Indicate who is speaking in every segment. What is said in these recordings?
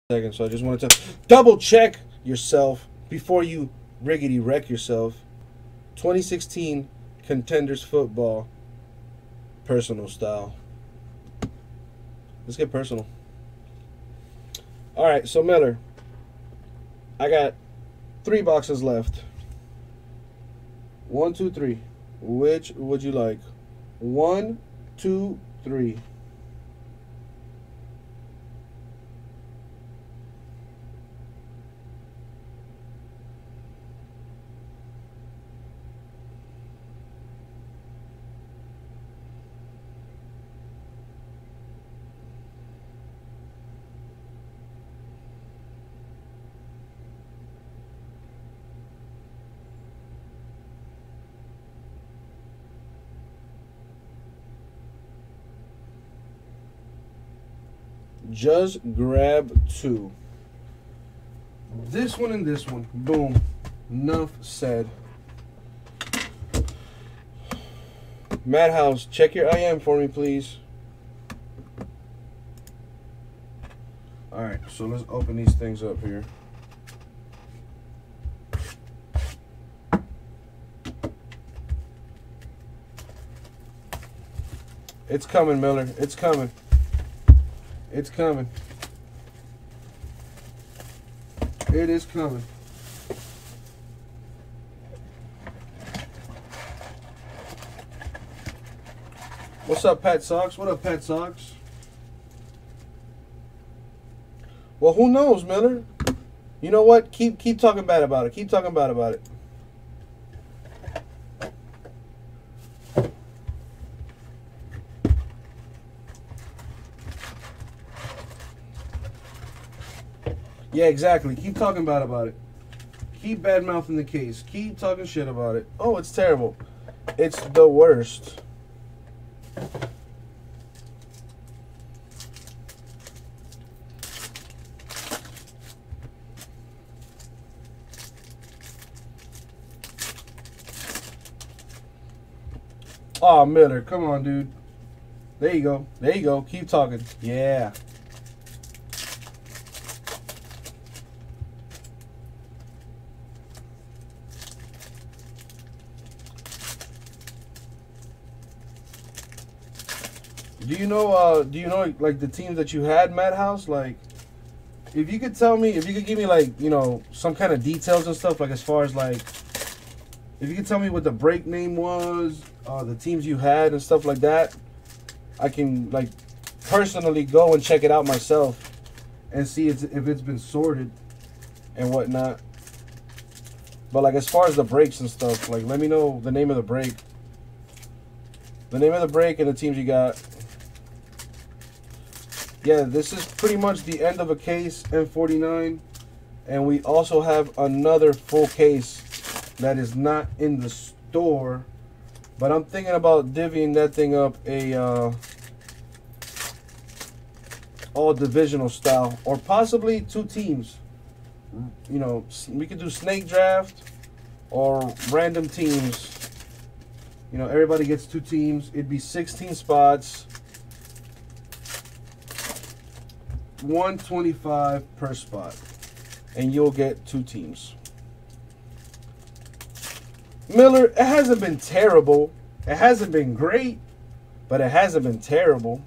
Speaker 1: second, so I just wanted to double check yourself before you riggedy wreck yourself. 2016 Contenders Football, personal style. Let's get personal. All right, so Miller, I got 3 boxes left. 1, 2, 3. Which would you like? 1, 2, 3. Just grab 2. This one and this one. Boom. Enough said. Madhouse, check your IM for me, please. Alright, so let's open these things up here. It's coming, Miller. It's coming. It's coming. It is coming. What's up, Pat Sox? What up, Pat Sox? Well, who knows, Miller? You know what? Keep talking bad about it. Keep talking bad about it. Yeah, exactly. Keep talking bad about it. Keep bad-mouthing the case. Keep talking shit about it. Oh, it's terrible. It's the worst. Oh, Miller, come on, dude. There you go. There you go. Keep talking. Yeah. Do you know like the teams that you had, Madhouse? Like, if you could tell me, if you could give me like, you know, some kind of details and stuff, like as far as like, if you could tell me what the break name was, the teams you had and stuff like that, I can like personally go and check it out myself and see if it's been sorted and whatnot. But like as far as the breaks and stuff, like let me know the name of the break. The name of the break and the teams you got. Yeah, this is pretty much the end of a case, M49. And we also have another full case that is not in the store. But I'm thinking about divvying that thing up a all divisional style. Or possibly 2 teams. You know, we could do snake draft or random teams. You know, everybody gets 2 teams. It'd be 16 spots. 125 per spot. And you'll get 2 teams. Miller, it hasn't been terrible. It hasn't been great, but it hasn't been terrible.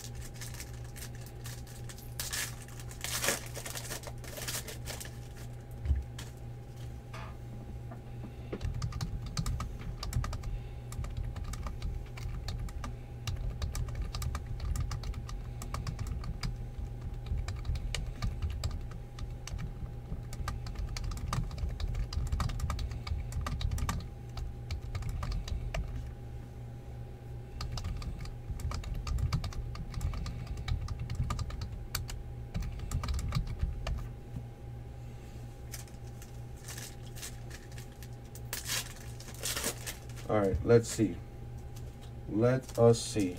Speaker 1: All right, let's see. Let us see.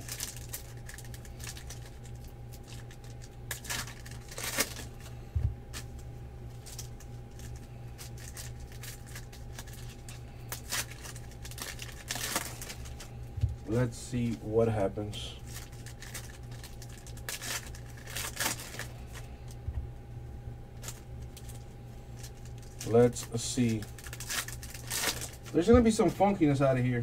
Speaker 1: Let's see what happens. Let's see. There's gonna be some funkiness out of here.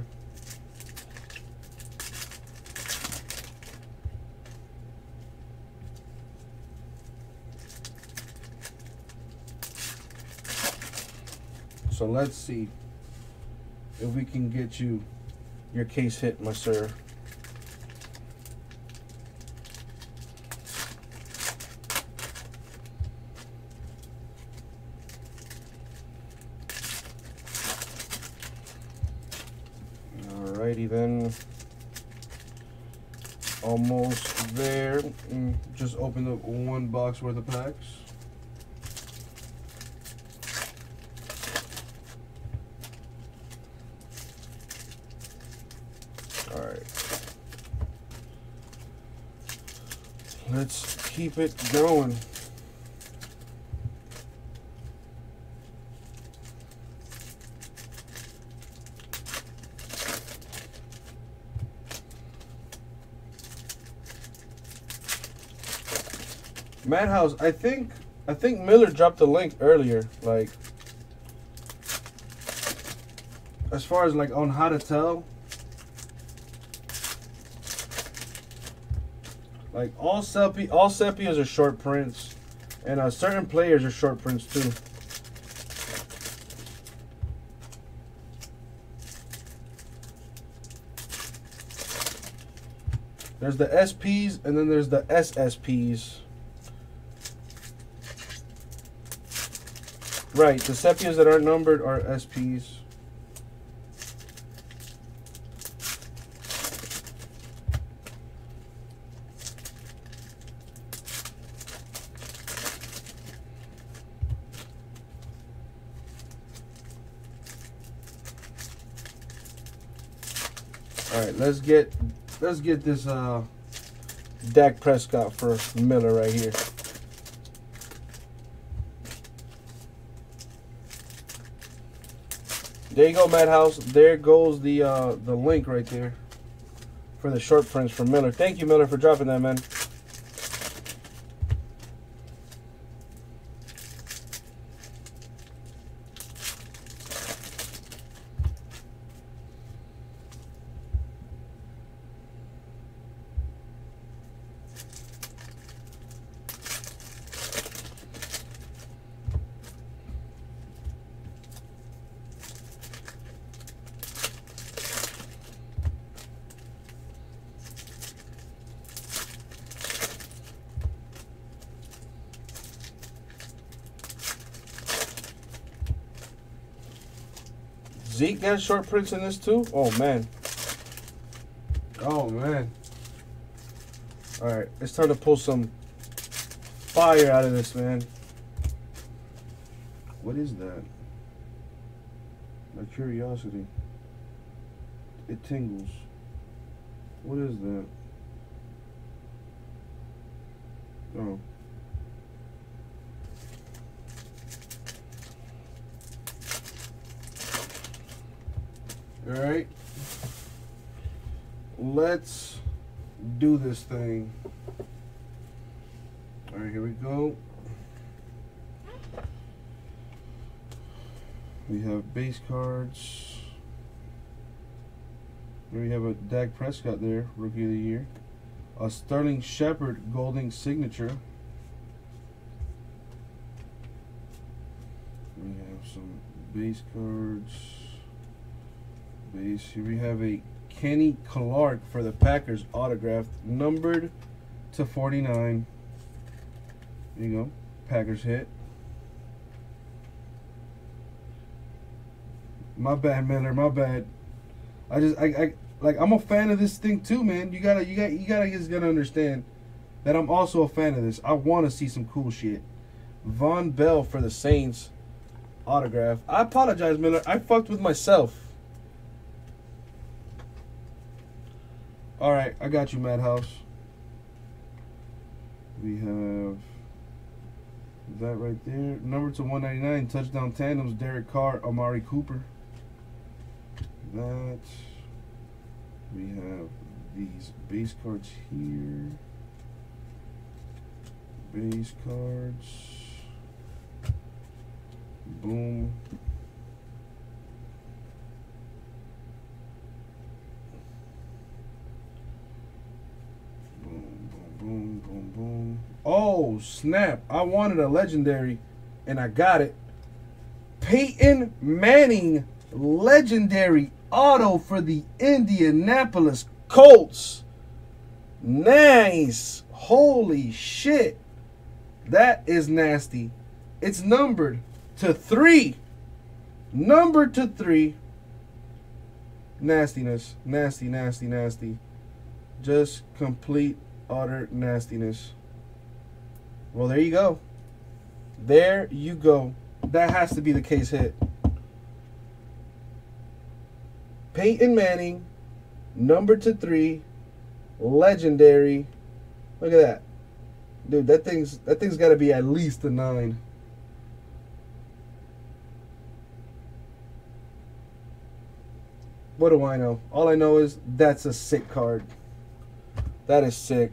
Speaker 1: So let's see if we can get you your case hit, my sir. Alrighty then. Almost there. Just opened up one box worth of packs. Alright. Let's keep it going. Madhouse, I think Miller dropped the link earlier, like as far as like on how to tell. Like all sepias are short prints, and certain players are short prints too. There's the SPs and then there's the SSPs. Right, the sepias that aren't numbered are SPs. All right, let's get this Dak Prescott for Miller right here. There you go, Madhouse. There goes the link right there for the short prints from Miller. Thank you, Miller, for dropping that, man. Zeke got short prints in this too? Oh, man. Oh, man. All right, it's time to pull some fire out of this, man. What is that? My curiosity. It tingles. What is that? Oh. All right, let's do this thing. All right, here we go. We have base cards. Here we have a Dak Prescott there, Rookie of the Year. A Sterling Shepard Golding signature. We have some base cards. Base. Here we have a Kenny Clark for the Packers autographed, numbered to 49. There you go. Packers hit. My bad, Miller. My bad. I'm a fan of this thing too, man. You gotta just gotta understand that I'm also a fan of this. I want to see some cool shit. Von Bell for the Saints autograph. I apologize, Miller. I fucked with myself. All right, I got you, Madhouse. We have that right there. Number to 199, touchdown tandems, Derek Carr, Amari Cooper. That. We have these base cards here. Base cards. Boom. Oh, snap. I wanted a legendary, and I got it. Peyton Manning, legendary auto for the Indianapolis Colts. Nice. Holy shit. That is nasty. It's numbered to 3. Numbered to 3. Nastiness. Nasty, nasty, nasty. Just complete, utter nastiness. Well, there you go. There you go. That has to be the case hit. Peyton Manning, numbered to 3, legendary. Look at that. Dude, that thing's got to be at least a 9. What do I know? All I know is that's a sick card. That is sick.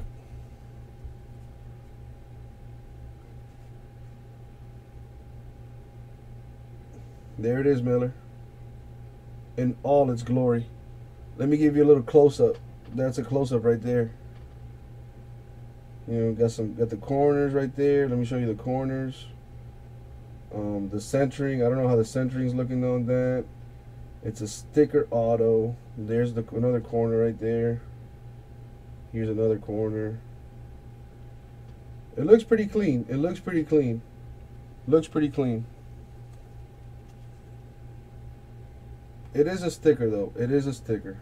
Speaker 1: There it is, Miller. In all its glory. Let me give you a little close-up. That's a close-up right there. You know, got the corners right there. Let me show you the corners. The centering. I don't know how the centering's looking on that. It's a sticker auto. There's another corner right there. Here's another corner. It looks pretty clean. It looks pretty clean. Looks pretty clean. It is a sticker, though. It is a sticker.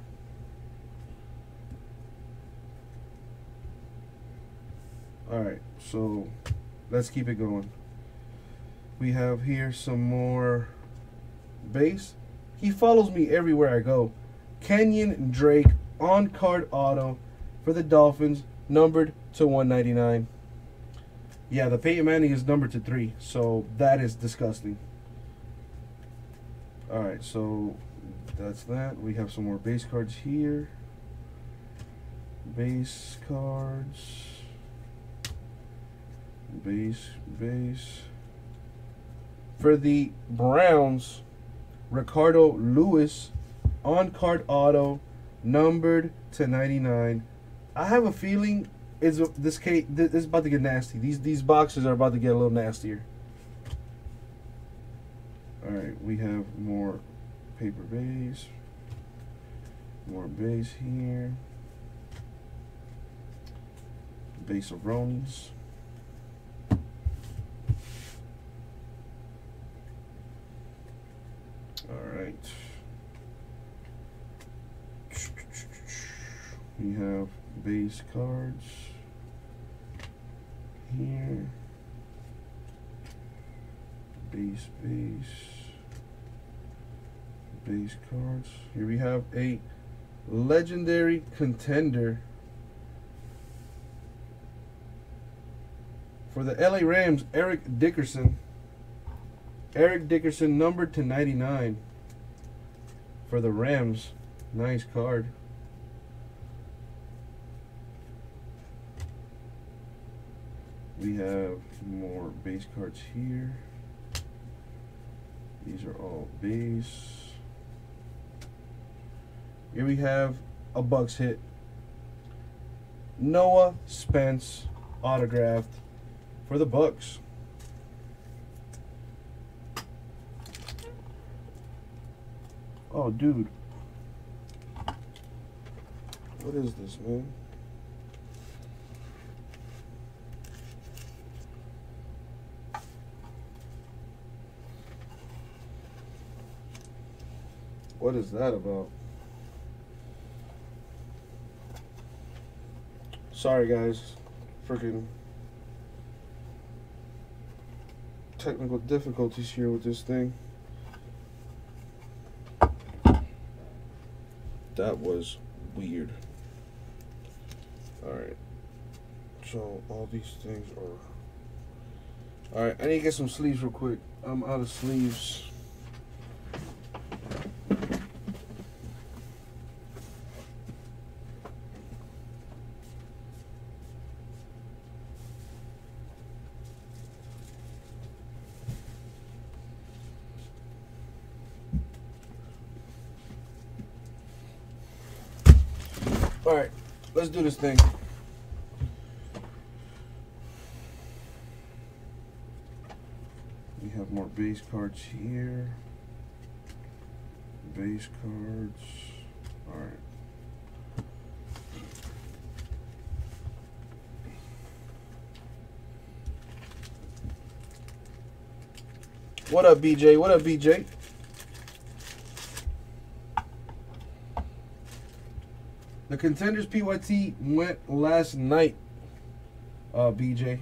Speaker 1: Alright, so let's keep it going. We have here some more base. He follows me everywhere I go. Kenyon Drake on-card auto for the Dolphins, numbered to 199. Yeah, the Peyton Manning is numbered to 3, so that is disgusting. Alright, so that's that. We have some more base cards here. Base cards. Base. For the Browns, Ricardo Lewis, on-card auto, numbered to 99. I have a feeling this is about to get nasty. These boxes are about to get a little nastier. All right, we have more paper base, more base here, base of Ronies. All right. We have base cards here. Base cards. Here we have a legendary contender for the LA Rams, Eric Dickerson. Eric Dickerson, numbered to 99 for the Rams. Nice card. We have more base cards here. These are all base. Here we have a Bucks hit. Noah Spence, autographed for the Bucks. Oh, dude. What is this, man? What is that about? Sorry, guys. Freaking technical difficulties here with this thing. That was weird. Alright. So, all these things are... Alright, I need to get some sleeves real quick. I'm out of sleeves. Alright, let's do this thing. We have more base cards here. Base cards. Alright. What up, BJ? What up, BJ? The Contenders PYT went last night, BJ.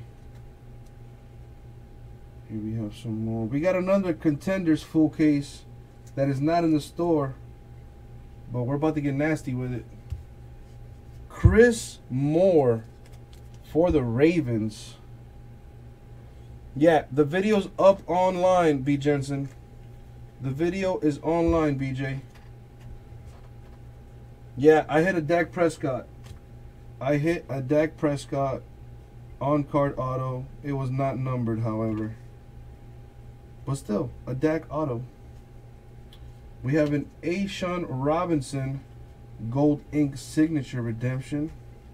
Speaker 1: Here we have some more. We got another Contenders full case that is not in the store, but we're about to get nasty with it. Chris Moore for the Ravens. Yeah, the video's up online, B. Jensen. The video is online, BJ. Yeah, I hit a Dak Prescott. I hit a Dak Prescott on-card auto. It was not numbered, however. But still, a Dak auto. We have an A'Shawn Robinson Gold Ink Signature Redemption.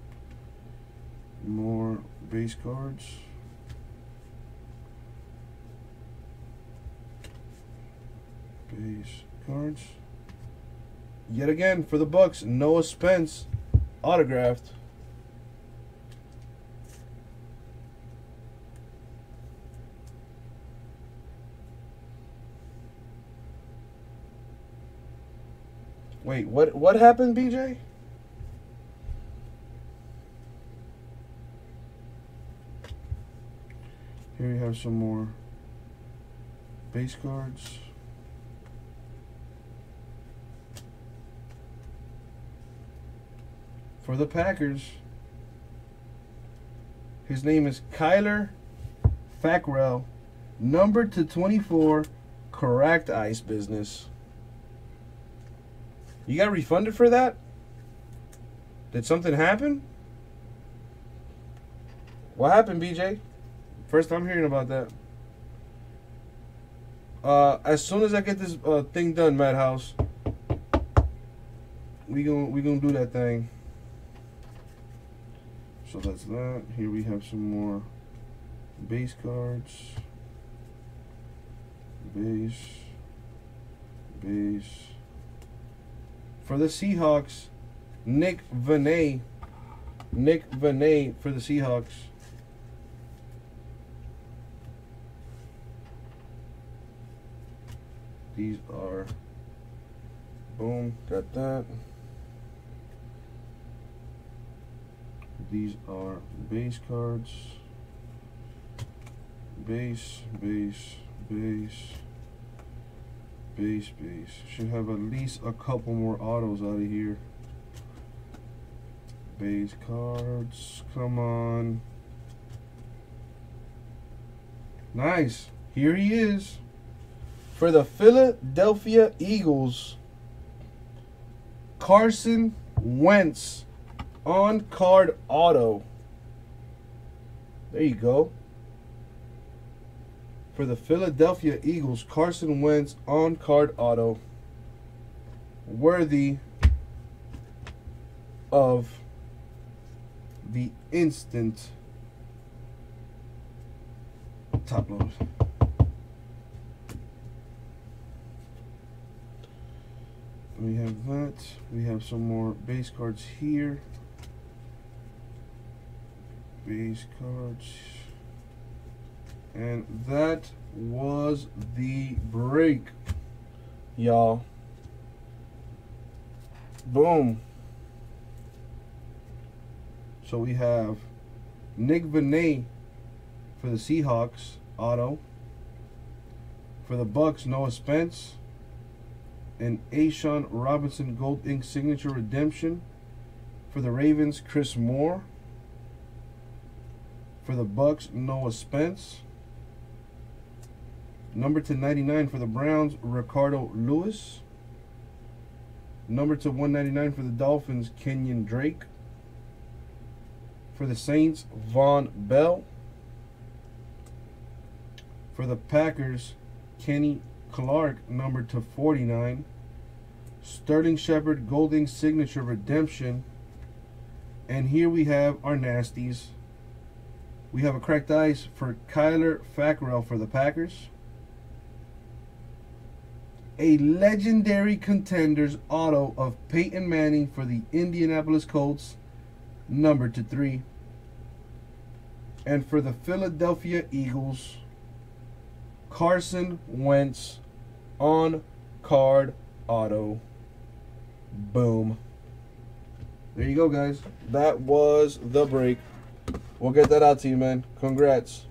Speaker 1: More base cards. Base cards. Yet again, for the Bucks, Noah Spence, autographed. Wait, what happened, BJ? Here you have some more base cards. For the Packers, his name is Kyler Fackrell, numbered to 24, Cracked Ice Business. You got refunded for that? Did something happen? What happened, BJ? First time hearing about that. As soon as I get this thing done, Madhouse, we gonna do that thing. So that's that. Here we have some more base cards. Base. For the Seahawks, Nick Vinay. Nick Vinay for the Seahawks. These are, boom, got that. These are base cards. Base. Should have at least a couple more autos out of here. Base cards, come on. Nice. Here he is. For the Philadelphia Eagles, Carson Wentz on-card auto. There you go. For the Philadelphia Eagles, Carson Wentz on-card auto. Worthy of the instant top load. We have that. We have some more base cards here. Base cards. And that was the break, y'all. Boom. So we have Nick Vinay for the Seahawks, auto. For the Bucks, Noah Spence. And A'Shawn Robinson Gold Ink Signature Redemption. For the Ravens, Chris Moore. For the Bucks, Noah Spence. Number to 99 for the Browns, Ricardo Lewis. Number to 199 for the Dolphins, Kenyon Drake. For the Saints, Von Bell. For the Packers, Kenny Clark, number to 49. Sterling Shepard, Gold Ink Signature Redemption. And here we have our nasties. We have a cracked ice for Kyler Fackrell for the Packers. a legendary contenders auto of Peyton Manning for the Indianapolis Colts, numbered to 3. And for the Philadelphia Eagles, Carson Wentz on card auto. Boom. There you go, guys. That was the break. We'll get that out to you, man. Congrats.